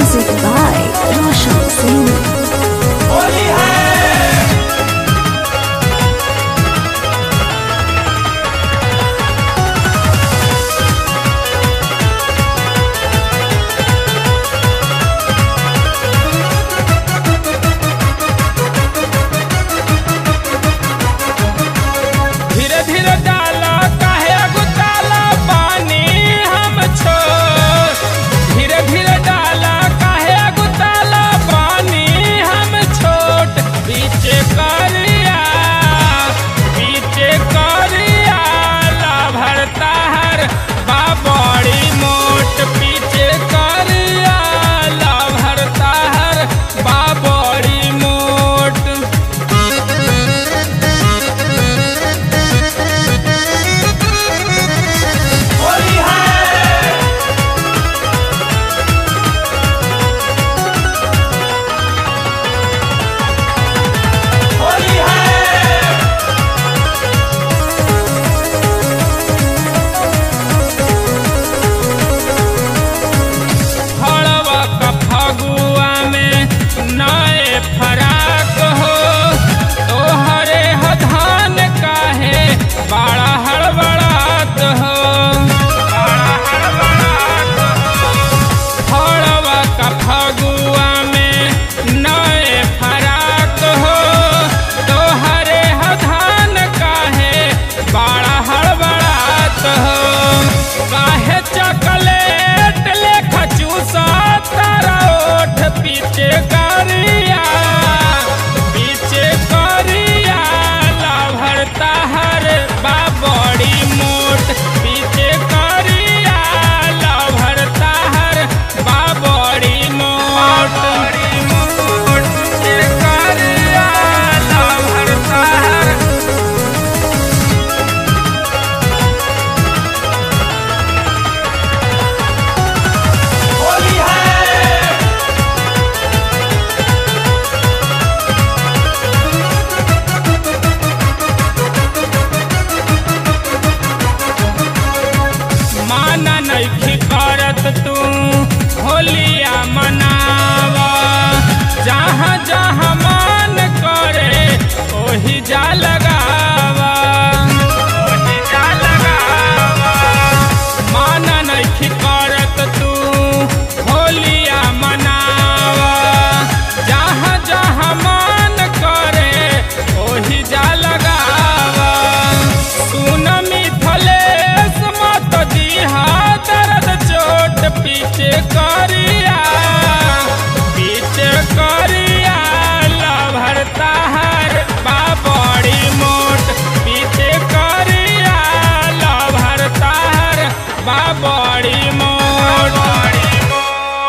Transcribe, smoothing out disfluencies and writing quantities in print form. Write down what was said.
Music by Roshan Singh. धीरे धीरे डाला काहे गुताला पानी हम छोड़, धीरे धीरे डाला काहे गुताला पानी हम छोट। पीछे करिया ला भरता हर बाबड़ी मोट, पीछे करिया ला भरता हर बाबड़ी मोट। हड़वा का फगुआ में नए फराक हो, तोहरे हधान काहे बड़ा हड़बड़ात हो, बड़ा हड़बड़ात हो। हड़वा का फगुआ में नए फराक हो, तोहरे हधान काहे बड़ा हड़बड़ात हो। काहे चॉकलेट लेखा चूसा तारा ओठ, पीछे करिया ला भरता हर बाबड़ी मोट, पीछे करिया ला भरता हर बाबड़ी मोट। पीछे करिया ला भरता हर माना नहीं करत तू होलिया मनावा, जहाँ जहाँ मान करे ओही जा लगावा, ओही जा लगावा। माना नहीं करत तू होलिया मनावा, जहाँ जहाँ मान करे ओही जा लगावा। सुन मिथलेश मत दिहा दर्द चोट, पीछे करिया ला भरता